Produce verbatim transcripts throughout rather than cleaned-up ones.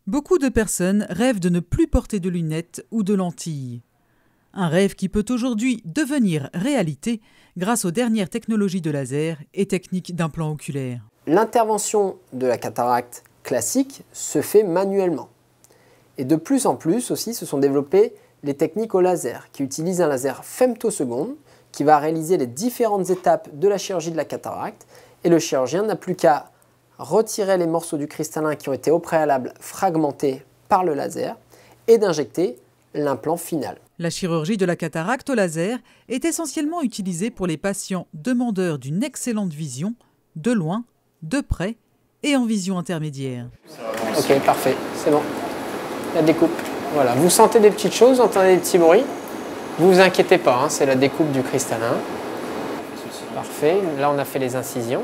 Beaucoup de personnes rêvent de ne plus porter de lunettes ou de lentilles. Un rêve qui peut aujourd'hui devenir réalité grâce aux dernières technologies de laser et techniques d'implants oculaires. L'intervention de la cataracte classique se fait manuellement. Et de plus en plus aussi se sont développées les techniques au laser qui utilisent un laser femtoseconde qui va réaliser les différentes étapes de la chirurgie de la cataracte et le chirurgien n'a plus qu'à retirer les morceaux du cristallin qui ont été au préalable fragmentés par le laser et d'injecter l'implant final. La chirurgie de la cataracte au laser est essentiellement utilisée pour les patients demandeurs d'une excellente vision, de loin, de près et en vision intermédiaire. Ok, parfait, c'est bon. La découpe. Voilà, vous sentez des petites choses, vous entendez des petits bruits. Vous vous inquiétez pas, hein, c'est la découpe du cristallin. Parfait, là on a fait les incisions.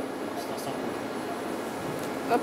Hop.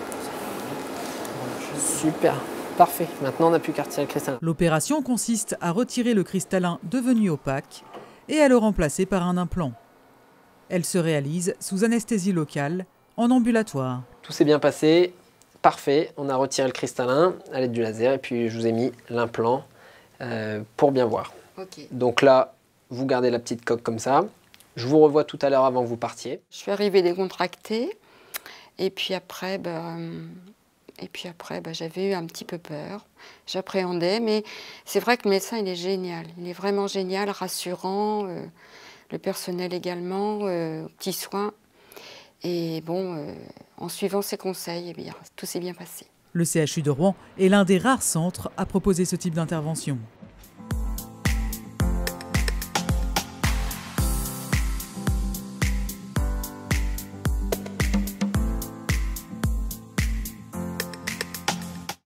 Super, parfait. Maintenant on n'a plus qu'à retirer le cristallin. L'opération consiste à retirer le cristallin devenu opaque et à le remplacer par un implant. Elle se réalise sous anesthésie locale, en ambulatoire. Tout s'est bien passé, parfait. On a retiré le cristallin à l'aide du laser et puis je vous ai mis l'implant euh, pour bien voir. Okay. Donc là, vous gardez la petite coque comme ça. Je vous revois tout à l'heure avant que vous partiez. Je suis arrivée décontractée et puis après, ben, et puis après, ben, j'avais eu un petit peu peur. J'appréhendais, mais c'est vrai que le médecin, il est génial. Il est vraiment génial, rassurant. Euh, le personnel également, euh, petits soins. Et bon, euh, en suivant ses conseils, eh bien, tout s'est bien passé. Le C H U de Rouen est l'un des rares centres à proposer ce type d'intervention.